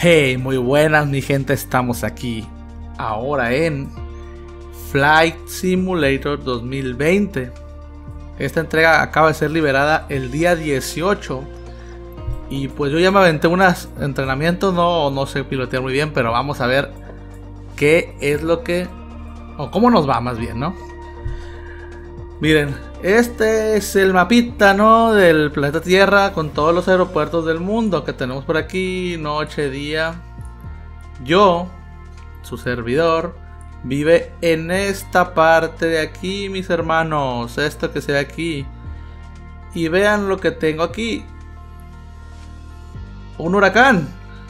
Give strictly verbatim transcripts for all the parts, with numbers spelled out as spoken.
Hey, muy buenas mi gente, estamos aquí ahora en Flight Simulator dos mil veinte. Esta entrega acaba de ser liberada el día dieciocho y pues yo ya me aventé unos entrenamientos, no, no sé pilotear muy bien, pero vamos a ver qué es lo que, o cómo nos va más bien, ¿no? Miren, este es el mapita, ¿no? Del planeta Tierra con todos los aeropuertos del mundo que tenemos por aquí, noche, día. Yo, su servidor, vive en esta parte de aquí, mis hermanos. Esto que se ve aquí. Y vean lo que tengo aquí. Un huracán.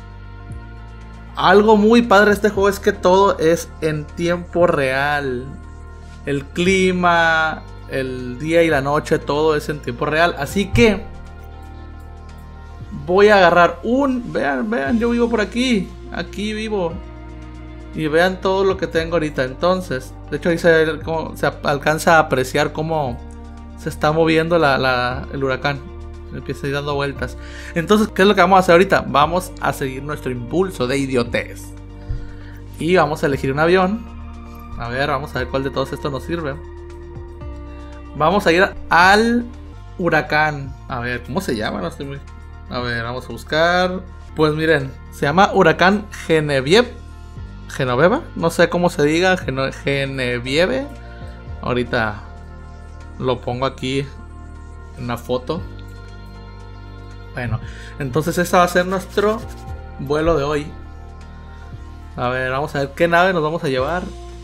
Algo muy padre de este juego es que todo es en tiempo real. El clima, el día y la noche, todo es en tiempo real. Así que voy a agarrar un... Vean, vean, yo vivo por aquí. Aquí vivo. Y vean todo lo que tengo ahorita. Entonces, de hecho ahí se, cómo, se alcanza a apreciar cómo se está moviendo la, la, el huracán. Empieza a ir dando vueltas. Entonces, ¿qué es lo que vamos a hacer ahorita? Vamos a seguir nuestro impulso de idiotez. Y vamos a elegir un avión. A ver, vamos a ver cuál de todos estos nos sirve. Vamos a ir al huracán. A ver, ¿cómo se llama? No estoy muy... A ver, vamos a buscar. Pues miren, se llama huracán Genevieve. Genoveva, no sé cómo se diga. Geno... Genevieve. Ahorita lo pongo aquí en una foto. Bueno, entonces este va a ser nuestro vuelo de hoy. A ver, vamos a ver qué nave nos vamos a llevar.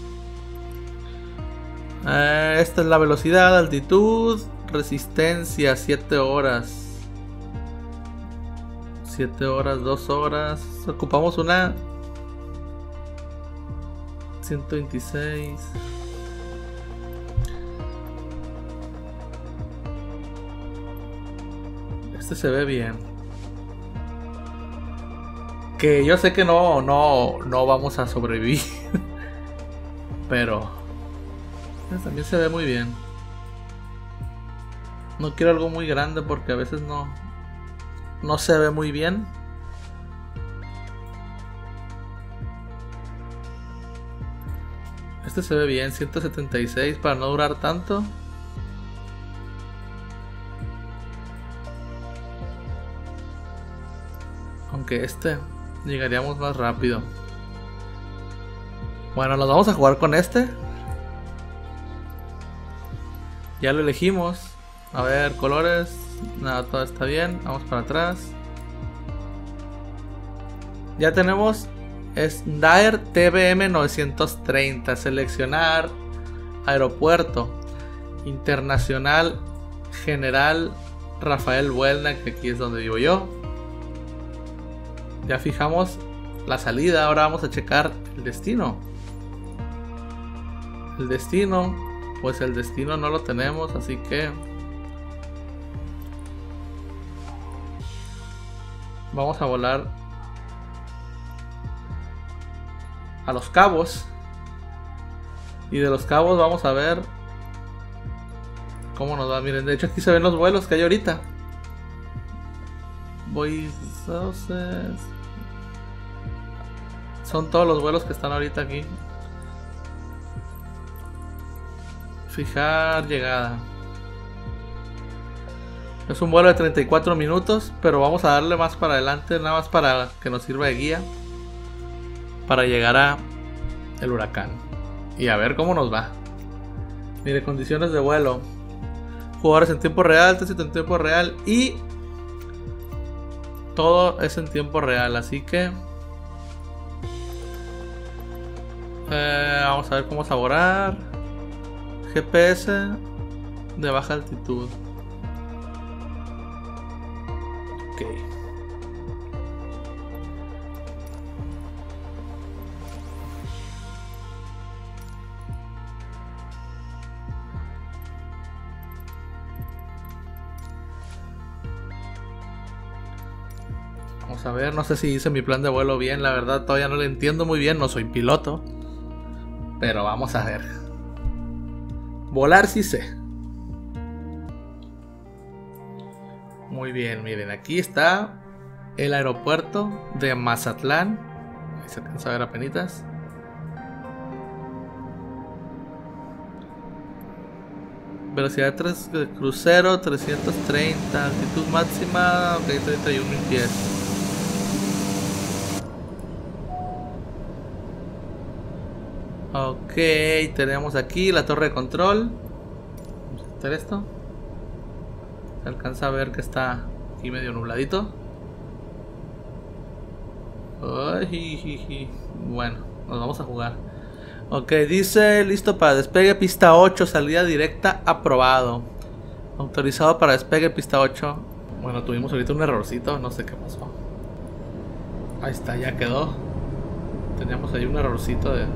Eh, esta es la velocidad, altitud, resistencia, siete horas. siete horas, dos horas. Ocupamos una ciento veintiséis. Este se ve bien. Que yo sé que no, no, no vamos a sobrevivir. Pero también se ve muy bien. No quiero algo muy grande porque a veces no No se ve muy bien. Este se ve bien, ciento setenta y seis para no durar tanto. Aunque este llegaríamos más rápido. Bueno, nos vamos a jugar con este. Ya lo elegimos. A ver, colores. Nada, todo está bien. Vamos para atrás. Ya tenemos Daher T B M novecientos treinta. Seleccionar aeropuerto internacional General Rafael Buelna, que aquí es donde vivo yo. Ya fijamos la salida. Ahora vamos a checar el destino. El destino. Pues el destino no lo tenemos, así que vamos a volar a Los Cabos. Y de Los Cabos vamos a ver cómo nos va. Miren, de hecho aquí se ven los vuelos que hay ahorita. Voy... Son todos los vuelos que están ahorita aquí. Fijar llegada. Es un vuelo de treinta y cuatro minutos, pero vamos a darle más para adelante, nada más para que nos sirva de guía para llegar a el huracán y a ver cómo nos va. Mire, condiciones de vuelo, jugadores en tiempo real, tránsito en tiempo real y todo es en tiempo real, así que eh, vamos a ver cómo saborar. G P S de baja altitud. Ok. Vamos a ver, no sé si hice mi plan de vuelo bien, la verdad todavía no lo entiendo muy bien, no soy piloto. Pero vamos a ver. Volar sí sé. Muy bien, miren, aquí está el aeropuerto de Mazatlán. Ahí se alcanza a ver apenitas. Velocidad tres de crucero, trescientos treinta. Altitud máxima, ok, treinta y un mil pies. Ok, tenemos aquí la torre de control. Vamos a hacer esto. Se alcanza a ver que está aquí medio nubladito. Ay, bueno, nos vamos a jugar. Ok, dice listo para despegue, pista ocho, salida directa, aprobado. Autorizado para despegue, pista ocho. Bueno, tuvimos ahorita un errorcito, no sé qué pasó. Ahí está, ya quedó. Teníamos ahí un errorcito de...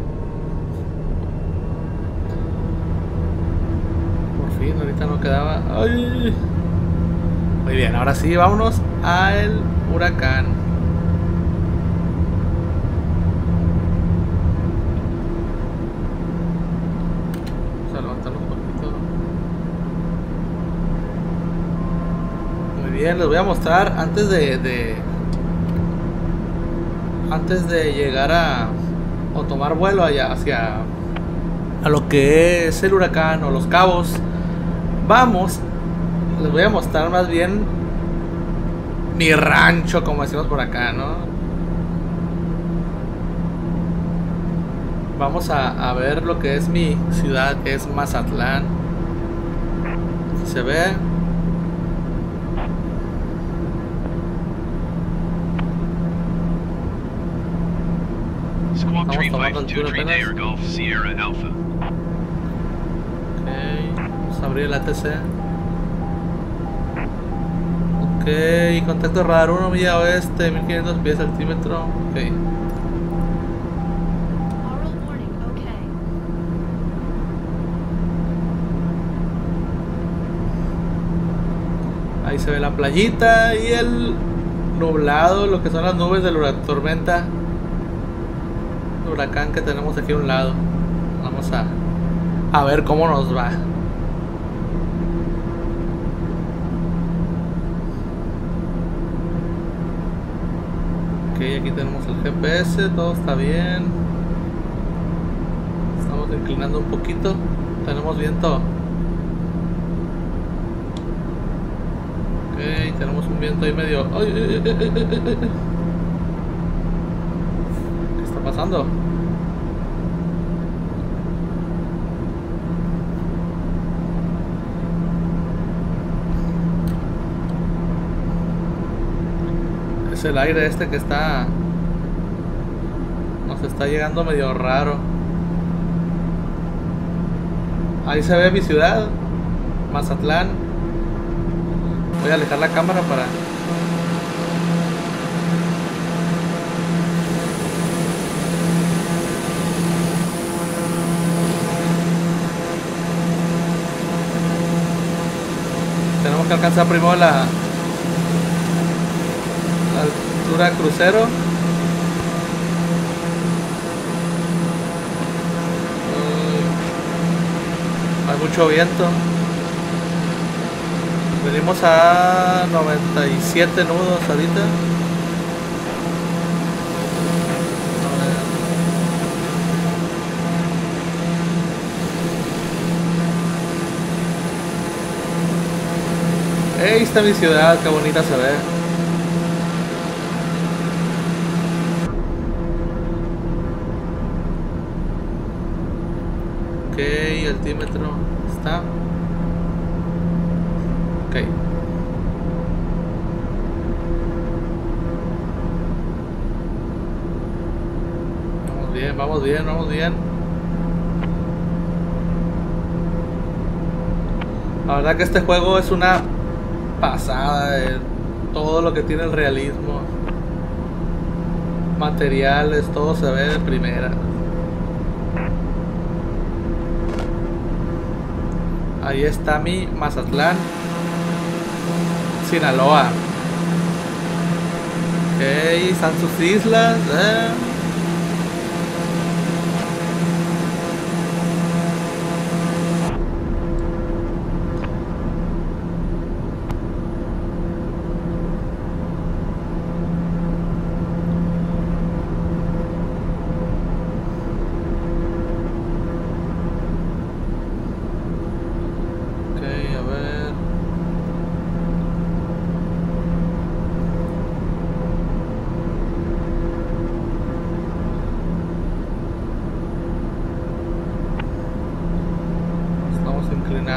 Por fin, ahorita no quedaba... ¡Ay! Muy bien, ahora sí, vámonos al huracán. Bien, les voy a mostrar antes de, de antes de llegar a o tomar vuelo allá hacia a lo que es el huracán o Los Cabos. Vamos, les voy a mostrar más bien mi rancho, como decimos por acá, ¿no? Vamos a, a ver lo que es mi ciudad, que es Mazatlán. Aquí se ve. Estamos tomando altura apenas. Ok, vamos a abrir el A T C. Ok, contacto radar uno, milla oeste, mil quinientos pies altímetro. Ok. Ahí se ve la playita y el nublado, lo que son las nubes de la tormenta. Huracán que tenemos aquí a un lado. Vamos a a ver cómo nos va. Ok, aquí tenemos el G P S, todo está bien. Estamos inclinando un poquito. Tenemos viento. Ok, tenemos un viento ahí medio. ¡Ay, ay, ay, ay, ay, ay! ¿Qué está pasando? Es el aire este que está... nos está llegando medio raro. Ahí se ve mi ciudad, Mazatlán. Voy a alejar la cámara para... Tenemos que alcanzar primero la, la altura crucero. Uh, hay mucho viento. Venimos a noventa y siete nudos ahorita. Ahí está mi ciudad, qué bonita se ve. Ok, el altímetro está. Ok. Vamos bien, vamos bien, vamos bien. La verdad que este juego es una pasada de todo lo que tiene el realismo. Materiales, todo se ve de primera. Ahí está mi Mazatlán, Sinaloa. Ok, están sus islas. Eh.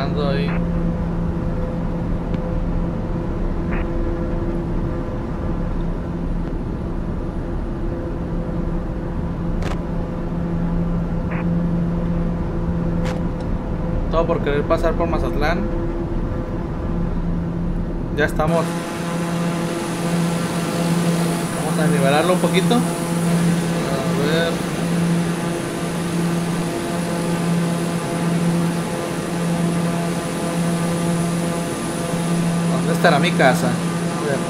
checando ahí. Todo por querer pasar por Mazatlán. Ya estamos. Vamos a nivelarlo un poquito. A ver. ¿Dónde estará mi casa? A ver.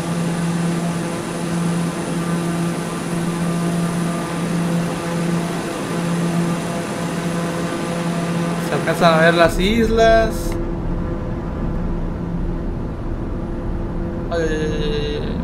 Se alcanzan a ver las islas. Ay, ay, ay, ay.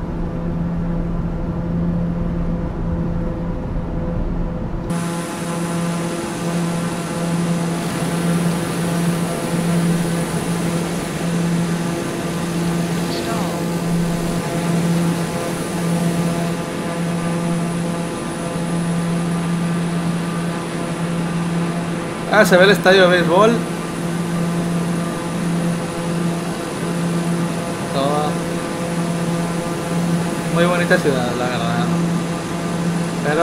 Ah, se ve el estadio de béisbol. Todo. Muy bonita ciudad, la verdad. Pero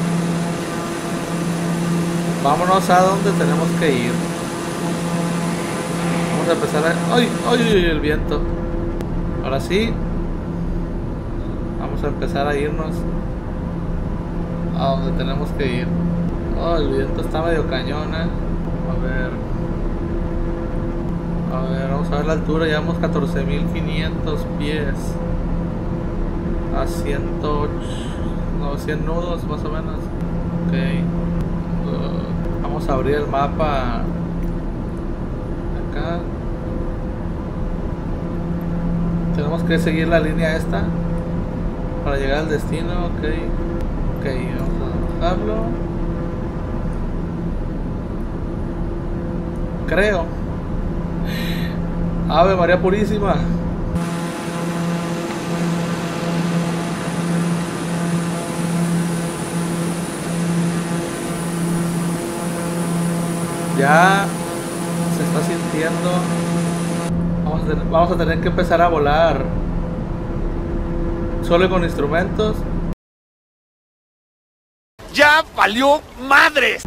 vámonos a donde tenemos que ir. Vamos a empezar a... ¡Ay! ¡Ay! ¡Ay! El viento. Ahora sí. Vamos a empezar a irnos a donde tenemos que ir. Oh, el viento está medio cañón, eh. A ver. A ver, vamos a ver la altura. Llevamos catorce mil quinientos pies. A ciento ocho. No, cien nudos más o menos. Ok. Uh, vamos a abrir el mapa. Acá. Tenemos que seguir la línea esta para llegar al destino. Ok. Ok, vamos a bajarlo. Creo. Ave María Purísima. Ya se está sintiendo. Vamos a tener, vamos a tener que empezar a volar. Solo con instrumentos. ¡Ya valió madres!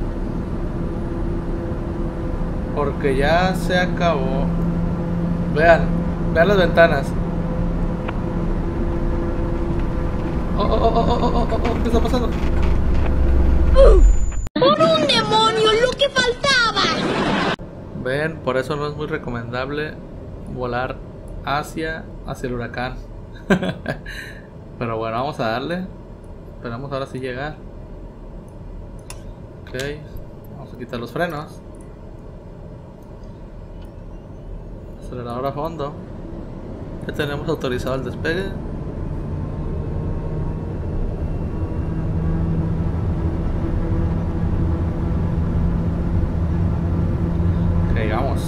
Porque ya se acabó. Vean, vean las ventanas. Oh, oh, oh, oh, oh, oh, oh, ¿qué está pasando? ¡Por un demonio, lo que faltaba! Ven, por eso no es muy recomendable volar hacia, hacia el huracán. Pero bueno, vamos a darle. Esperamos ahora sí llegar. Ok, vamos a quitar los frenos. Acelerador a fondo. Ya tenemos autorizado el despegue. Ok, vamos.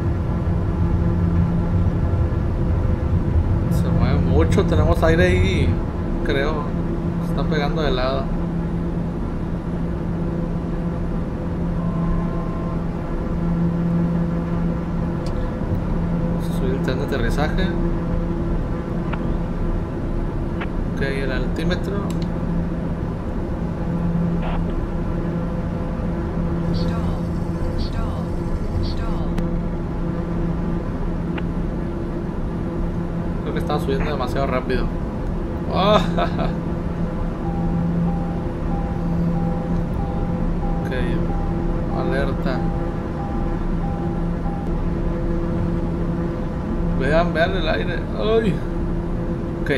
Se mueve mucho, tenemos aire ahí, creo. Se está pegando de lado. Subir el tren de aterrizaje. Ok, el altímetro. Creo que estaba subiendo demasiado rápido. Oh, ok, alerta. Vean, vean el aire. Ay. Ok.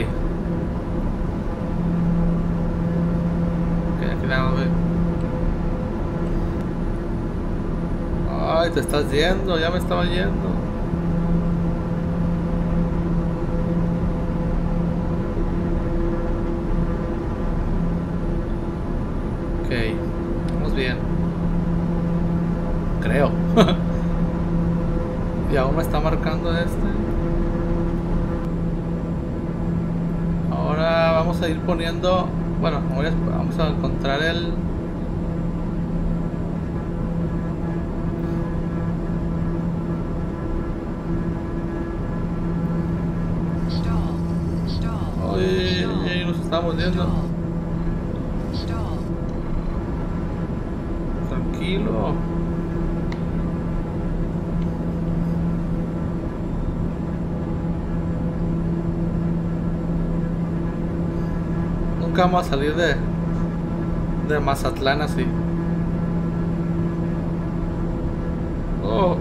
Ok, aquí nada más ve. Ay, te estás yendo, ya me estaba yendo. Ok, vamos bien. Creo. Y aún me está marcando este. Ahora vamos a ir poniendo. Bueno, vamos a encontrar el. estamos yendo. Tranquilo. Nunca vamos a salir de de Mazatlán así. Oh.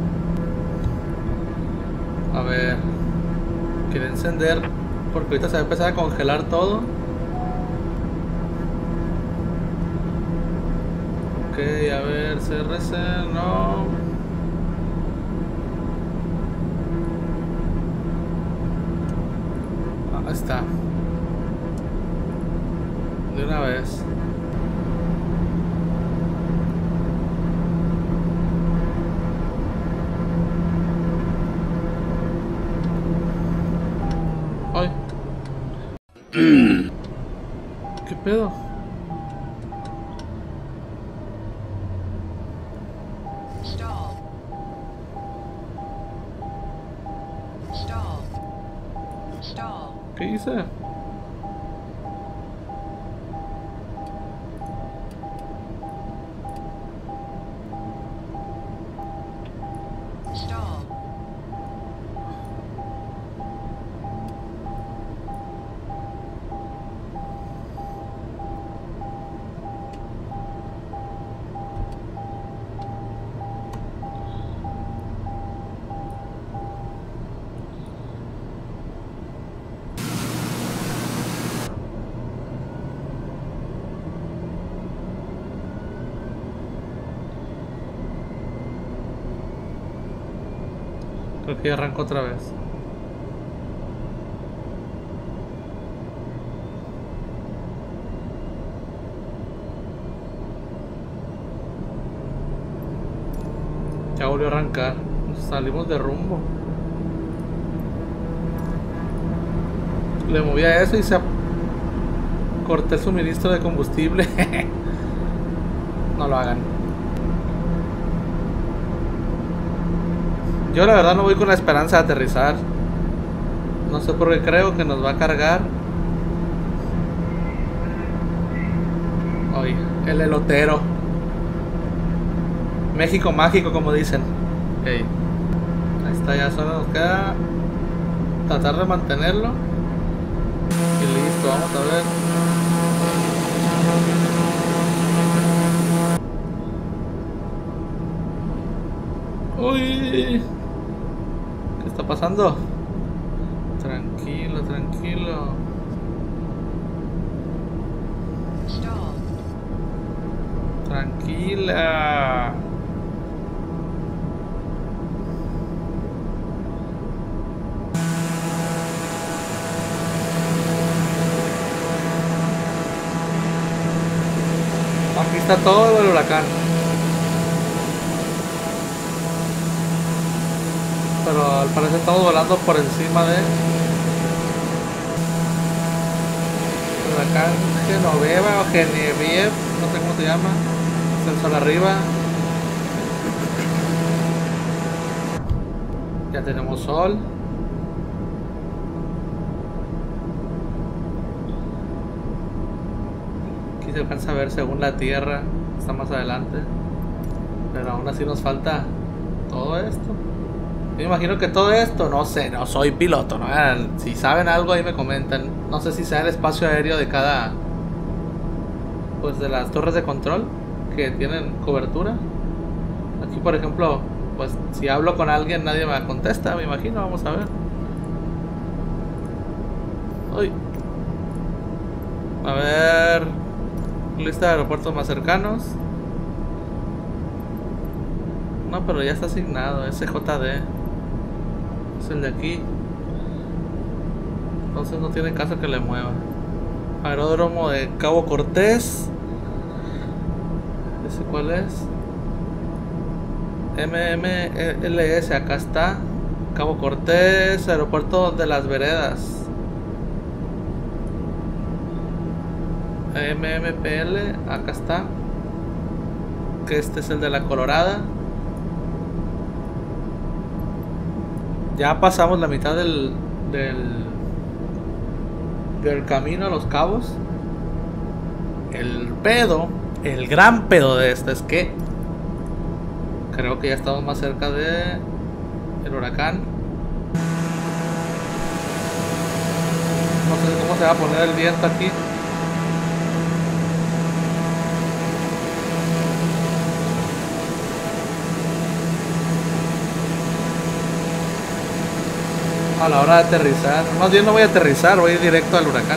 A ver. Quiero encender porque ahorita se va a empezar a congelar todo. Ok, a ver, C R C, no. Ah, ahí está. De una vez. Ay. ¿Qué pedo? Stall. Stall. Stall. ¿Qué hice? Stall. Creo que ya arrancó otra vez. Ya volvió a arrancar. Nos salimos de rumbo. Le moví a eso y se corté el suministro de combustible. No lo hagan. Yo la verdad no voy con la esperanza de aterrizar. No sé por qué creo que nos va a cargar. Hoy, el elotero. México mágico, como dicen. Ok. Ahí está, ya solo nos queda tratar de mantenerlo. Y listo, vamos a ver. Uy, ¿qué está pasando? Tranquilo, tranquilo. Stall. Tranquila. Aquí está todo el huracán. Pero al parecer estamos volando por encima de huracán Genoveva o Genevieve, no sé cómo se llama. Es el sol arriba. Ya tenemos sol. Aquí se alcanza a ver según la tierra, está más adelante. Pero aún así nos falta todo esto. Yo me imagino que todo esto, no sé, no soy piloto, ¿no? Si saben algo ahí me comentan. No sé si sea el espacio aéreo de cada, pues de las torres de control que tienen cobertura. Aquí por ejemplo, pues si hablo con alguien nadie me contesta, me imagino, vamos a ver. Uy. A ver, lista de aeropuertos más cercanos. No, pero ya está asignado, S J D. Es el de aquí. Entonces no tiene caso que le mueva. Aeródromo de Cabo Cortés. ¿Ese cuál es? M M L S, acá está. Cabo Cortés, aeropuerto de Las Veredas. M M P L, acá está. Que este es el de La Colorada. Ya pasamos la mitad del, del del camino a Los Cabos. El pedo, el gran pedo de esto es que creo que ya estamos más cerca de el huracán. No sé cómo se va a poner el viento aquí. A la hora de aterrizar, más bien no voy a aterrizar, voy a ir directo al huracán.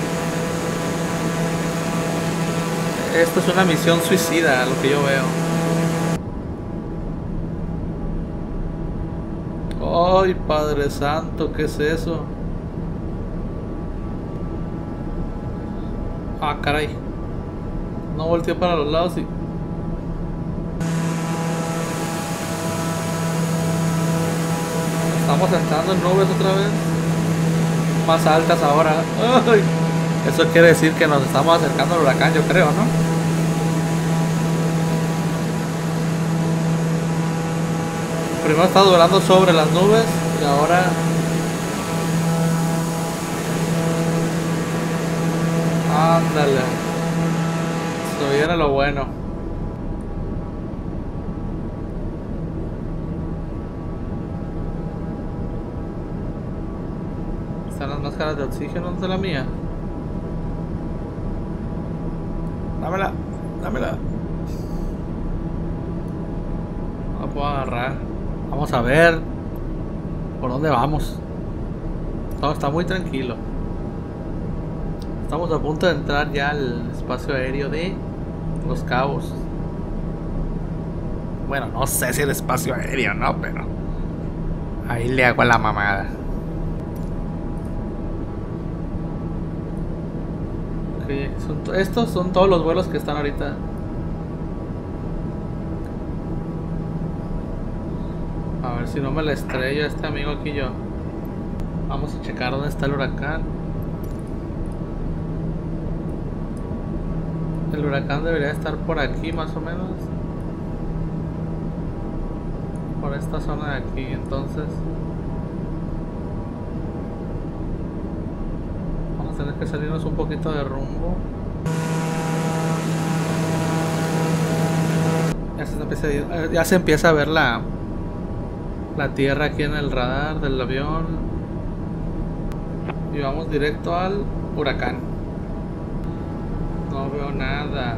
Esto es una misión suicida, a lo que yo veo. Ay, Padre Santo, ¿qué es eso? Ah, caray. No volteé para los lados y... Estamos entrando en nubes otra vez. Más altas ahora. Ay, eso quiere decir que nos estamos acercando al huracán, yo creo, ¿no? Primero estaba volando sobre las nubes y ahora... Ándale. Se viene lo bueno. Están las máscaras de oxígeno, ¿dónde está la mía? Dámela, dámela. No la puedo agarrar. Vamos a ver por dónde vamos. Todo está muy tranquilo. Estamos a punto de entrar ya al espacio aéreo de Los Cabos. Bueno, no sé si el espacio aéreo, no, pero ahí le hago a la mamada. Okay, son estos son todos los vuelos que están ahorita. A ver si no me la estrella este amigo aquí yo. Vamos a checar dónde está el huracán. El huracán debería estar por aquí más o menos. Por esta zona de aquí, entonces. Vamos a tener que salirnos un poquito de rumbo. Ya se empieza a, ya se empieza a ver la, la tierra aquí en el radar del avión. Y vamos directo al huracán. No veo nada.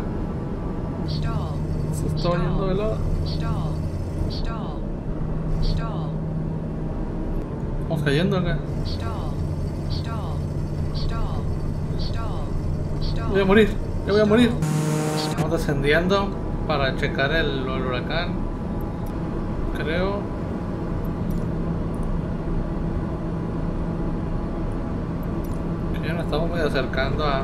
Se está yendo de lado. Vamos cayendo acá. Voy a morir, ya voy a morir. Estamos descendiendo para checar el, el huracán. Creo. Que ya nos estamos muy acercando a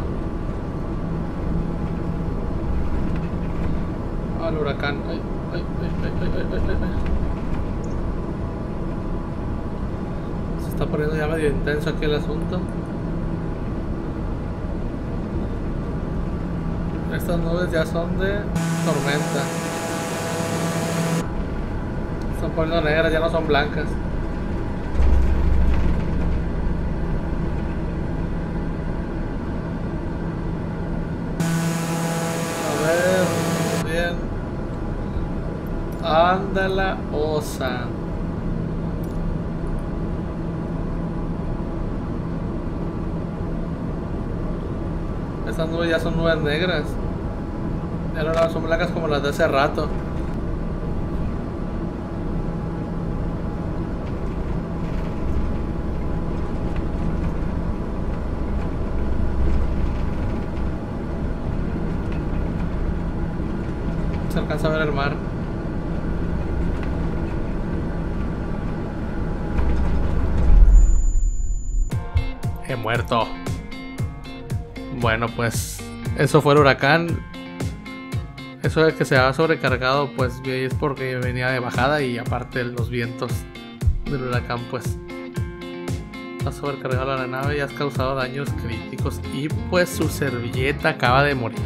al huracán. Ay, ay, ay, ay, ay, ay, ay, ay. Se está poniendo ya medio intenso aquí el asunto. Estas nubes ya son de tormenta. Se están poniendo negras, ya no son blancas. A ver, bien. Ándala, osa. Estas nubes ya son nubes negras. Ya no son blancas como las de hace rato. Se alcanza a ver el mar. He muerto. Bueno, pues eso fue el huracán. Eso de que se ha sobrecargado, pues es porque venía de bajada y aparte los vientos del huracán, pues ha sobrecargado la nave y has causado daños críticos y pues su servilleta acaba de morir.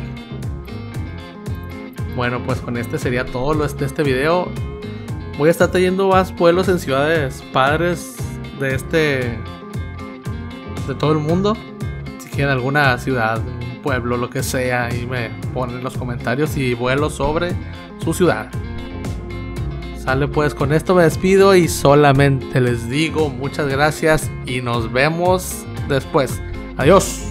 Bueno, pues con este sería todo lo de este video. Voy a estar trayendo más vuelos en ciudades padres de este de todo el mundo. aquí en alguna ciudad, un pueblo, lo que sea, y me ponen en los comentarios y vuelo sobre su ciudad. Sale pues, con esto me despido y solamente les digo muchas gracias y nos vemos después. Adiós.